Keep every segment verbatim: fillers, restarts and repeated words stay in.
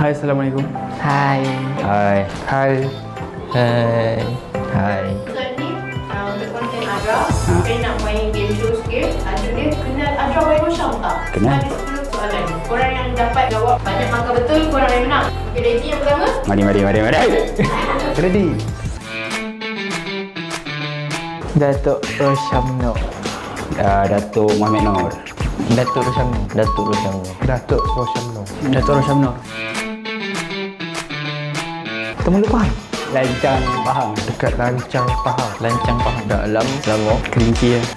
Hai, Assalamualaikum. Hai. Hai. Hai. Hai. Hai. Episode ni uh, untuk konten Adra. Saya nak main game show sikit. Ada dia kenal Adra Bayu Syam tak? Kenal. Ada sepuluh soalan. Korang yang dapat jawab banyak markah betul, korang yang menang. Okay, ready yang pertama? Mari, mari, mari, mari. Ready? Datuk Rosyamno. Uh, Datuk Muhammad Noor. Datuk Rosyamno. Datuk Rosyamno. Datuk Rosyamno. Datuk Rosyamno. Temu lupa. Lancang Pahang. Dekat Lancang Pahang. Lancang Pahang. Dalam Selangor. Kerinci ya.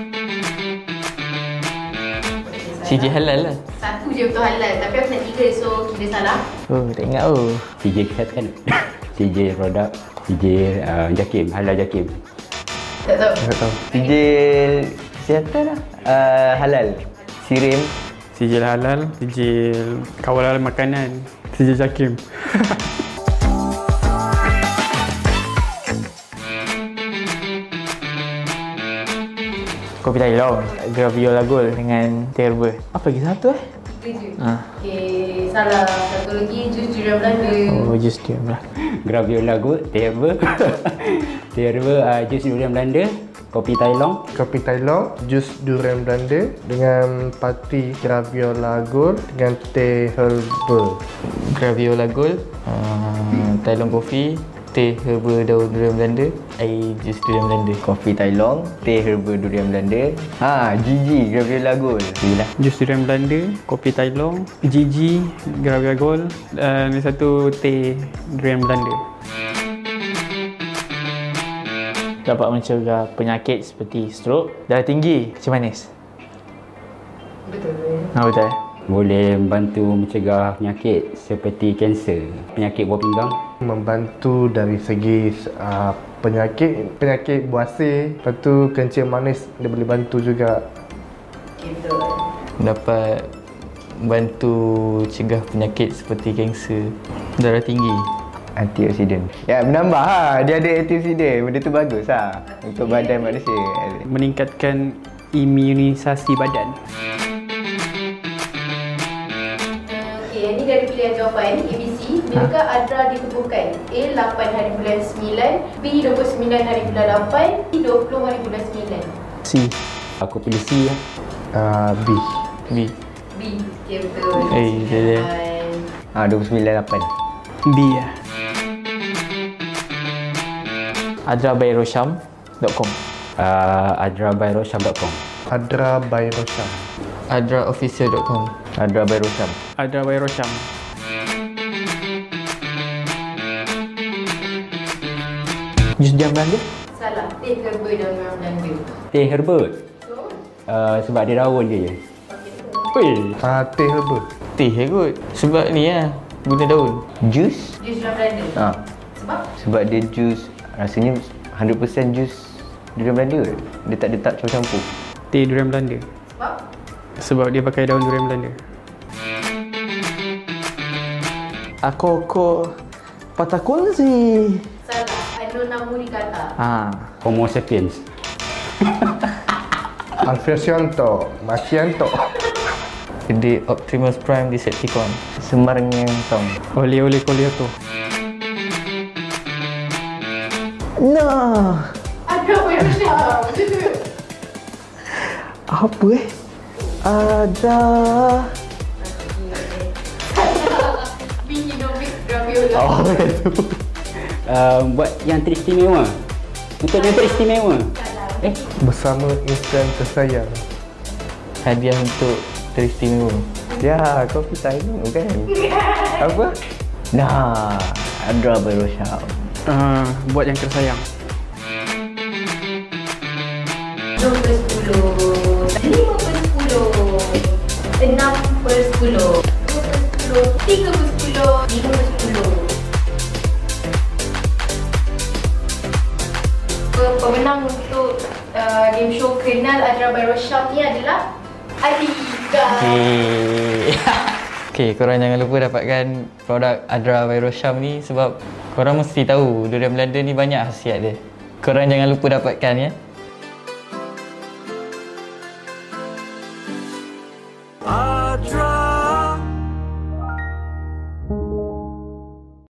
C J halal lah. Satu je betul halal. Tapi aku nak tiga, so kira salah. Oh, tak ingat oh. C J Kesihatan. C J Produk. C J uh, Jakim. Halal Jakim. Tak tahu. Tak tahu. Sijil kesihatan lah. Uh, halal. Sirim. Sijil halal, sijil kawalan makanan, sijil Jakim. Kopi Thailand. Graviola Gold dengan terba. Apa lagi satu eh? Tiga je. Ha. Okay, salah. Satu lagi, jus durian Belanda. Oh, just diam lah. Graviola Good. Terba. Terba uh, jus durian Belanda. Kopi Thailand. Kopi Thailand, jus durian Belanda dengan parti Graviola Gold dengan teh herbal. Graviola Gold, uh, Thailand Coffee, teh herba daun durian Belanda, air jus durian Belanda. Kopi Thailand, teh herba durian Belanda. Ha, Gigi Graviola Gold. Inilah. Jus durian Belanda, kopi Thailand, Gigi, Graviola Gold dan satu teh durian Belanda. Dapat mencegah penyakit seperti stroke, darah tinggi, kecil manis. Betul. Ha, betul eh? Boleh membantu mencegah penyakit seperti kanser, penyakit buah pinggang. Membantu dari segi uh, penyakit penyakit buasir. Lepas tu kencing manis dia boleh bantu juga. Okay, betul. Dapat bantu cegah penyakit seperti kanser, darah tinggi. Antioksidan. Ya, menambah ha. Dia ada antioksidan. Benda tu bagus ha. Untuk badan manusia. Meningkatkan imunisasi badan. Okey, ini dari pilihan jawapan A B C. Bilakah Adra ditubuhkan? A. lapan hari bulan sembilan, B. dua puluh sembilan hari bulan lapan, C. dua puluh hari bulan sembilan. C. Aku pilih C lah. Uh, B. B. B. Okey, betul. Eh, dia dia. Dan Ha, dua puluh sembilan lapan. B lah. adra by rosyam dot com. Uh, adra by rosyam dot com. Adra by Rosyam. adra official dot com. adra by rosyam. Adra by Rosyam. Jus diam Belanda? salah. Teh herba daun durian Belanda. Teh herba. So, Uh, sebab dia daun dia je. okey. Weh, Uh, teh herbal. teh je kot. Sebab ni lah, guna daun. Jus? Jus durian Belanda. Ha. Sebab? Sebab dia jus, rasanya one hundred percent jus durian Belanda kot. Dia tak ada tak campur-campur. Teh durian Belanda. Sebab? Sebab dia pakai daun durian Belanda. Aku ko patah kunci. Salah. Anona muricata. Ha. Homo sapiens. Alfianto. Macianto. Di Optimus Prime Decepticon. Semarangnya tong. Oleh-oleh Kolioto. Nah. Adra Bayu Syam. Apa eh? Ada. Bini Domik Graviola. Oh, itu. Uh, buat yang teristimewa. Untuk yang teristimewa. Salah. Eh, Bersama insan tersayang. Hadiah untuk teristimewa. Ya, kau kita ini kan? Apa? Nah, Adra by Rosyam. Uh, buat yang tersayang. dua per sepuluh, lima per sepuluh, enam per sepuluh, dua per sepuluh, tiga per sepuluh, lima per sepuluh. Pemenang untuk uh, game show Kenal Adra by Rosyam ni adalah Alika. Okay. Okay, korang jangan lupa dapatkan produk Adra by Rosyam ni sebab korang mesti tahu durian Belanda ni banyak khasiat dia. Korang jangan lupa dapatkan ya.